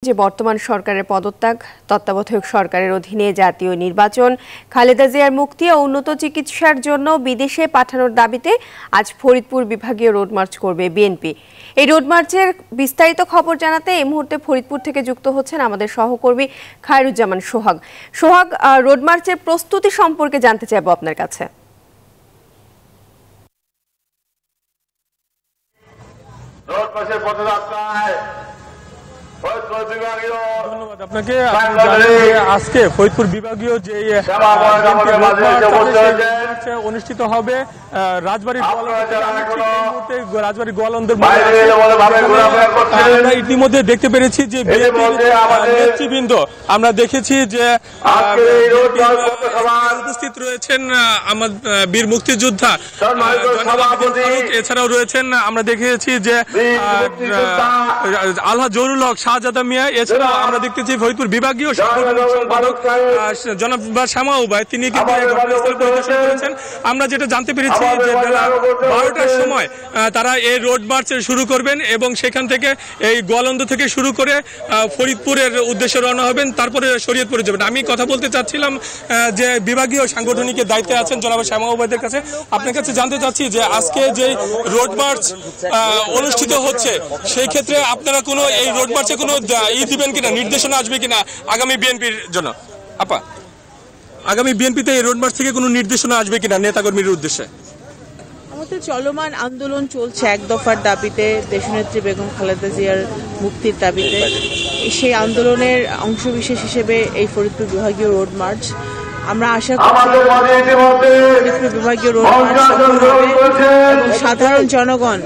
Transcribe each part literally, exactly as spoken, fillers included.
যে বর্তমান সরকারের পদত্যাগ, তত্ত্বাবধায়ক সরকারের অধীনে জাতীয় নির্বাচন, খালেদা জিয়ার মুক্তি ও উন্নত চিকিৎসার জন্য বিদেশে পাঠানোর দাবিতে আজ ফরিদপুর বিভাগীয় রোড মার্চ করবে বিএনপি। এই রোড মার্চের বিস্তারিত খবর জানাতে এই মুহূর্তে ফরিদপুর থেকে যুক্ত হচ্ছেন আমাদের সহকর্মী খায়রুজ্জামান সোহাগ। সোহাগ, রোড মার্চের প্রস্তুতি সম্পর্কে জানতে চাইবো আপনার কাছে। ধন্যবাদ আপনাকে। আজকে ফরিদপুর বিভাগীয় যে অনুষ্ঠিত হবে রাজবাড়ী রাজবাড়ী গোয়ালন্দর আমরা ইতিমধ্যে দেখতে পেরেছি যে নেতৃবৃন্দ আমরা দেখেছি যে উপস্থিত রয়েছেন আমার বীর মুক্তিযোদ্ধা, এছাড়াও রয়েছেন আমরা দেখেছি যে আলহাজ জহুরুল হক শাহজাদা মিয়া, এছাড়াও আমরা দেখতেছি ফরিদপুর বিভাগীয় সম্পাদক জনাব শ্যামা উবাই, তিনি কিন্তু ঘটনাস্থল পরিদর্শন করেছেন। আমরা যেটা জানতে পেরেছি যে বেলা বারোটার সময় তারা এই রোড মার্চ শুরু করবেন এবং সেখান থেকে এই গোয়ালন্দ থেকে শুরু করে ফরিদপুরের উদ্দেশ্যে রওনা হবেন, তারপরে শরীয়তপুরে যাবেন। আমি কথা বলতে চাচ্ছিলাম যে বিভাগীয় সাংগঠনিকের দায়িত্বে আছেন জনাব শ্যামা উবাইদের কাছে। আপনার কাছে জানতে চাচ্ছি যে আজকে যে রোড মার্চ অনুষ্ঠিত হচ্ছে সেই ক্ষেত্রে আপনারা কোনো এই রোড মার্চে কোনো ই দিবেন কিনা, নির্দেশনা আসবে কিনা আগামী বিএনপির জন্য? আপা, আগামী বিএনপিতে এই রোড মার্চ থেকে কোনো নির্দেশনা আসবে কিনা নেতাকর্মীর উদ্দেশ্যে? আমাদের চলমান আন্দোলন চলছে এক দফার দাবিতে, দেশনেত্রী বেগম খালেদা জিয়ার মুক্তির দাবিতে। সেই আন্দোলনের অংশবিশেষ হিসেবে এই ফরিদপুর বিভাগীয় রোড মার্চ। আমরা আশা করছি ফরিদপুর বিভাগীয় রোড মার্চ সফল হবে এবং সাধারণ জনগণ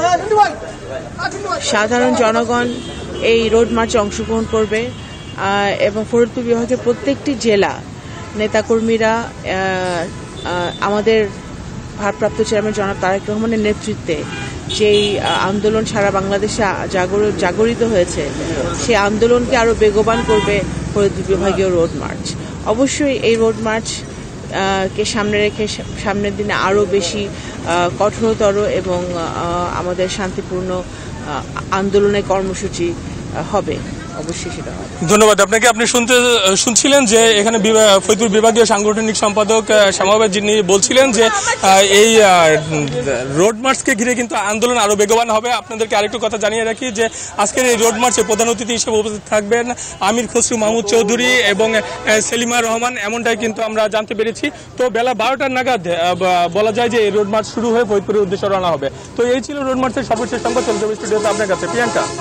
সাধারণ জনগণ এই রোড মার্চে অংশগ্রহণ করবে এবং ফরিদপুর বিভাগের প্রত্যেকটি জেলা নেতাকর্মীরা আমাদের ভারপ্রাপ্ত চেয়ারম্যান জনাব তারেক রহমানের নেতৃত্বে যেই আন্দোলন সারা বাংলাদেশে জাগরিত হয়েছে সেই আন্দোলনকে আরও বেগবান করবে ফরিদপুর বিভাগীয় রোড মার্চ। অবশ্যই এই রোড মার্চ কে সামনে রেখে সামনের দিনে আরও বেশি কঠোরতর এবং আমাদের শান্তিপূর্ণ আন্দোলনের কর্মসূচি হবে, অবশ্যই সেটা হবে। ধন্যবাদ আপনাকে। আপনি শুনতে শুনছিলেন যে এখানে ফরিদপুর বিভাগীয় সাংগঠনিক সম্পাদক শ্যামাবাই যিনি বলছিলেন যে এই রোড মার্চকে ঘিরে কিন্তু আন্দোলন আরো বেগবান হবে। আপনাদেরকে আরেকটু কথা জানিয়ে রাখি যে আজকের এই রোড মার্চে প্রধান অতিথি হিসেবে উপস্থিত থাকবেন আমির খসরু মাহমুদ চৌধুরী এবং সেলিমা রহমান, এমনটাই কিন্তু আমরা জানতে পেরেছি। তো বেলা বারোটার নাগাদ বলা যায় যে এই রোড মার্চ শুরু হয়ে ফরিদপুরের উদ্দেশ্যে রওনা হবে। তো এই ছিল রোড মার্চের সর্বশেষ সংবাদ। চলছে স্টুডিওতে আপনার কাছে প্রিয়াঙ্কা।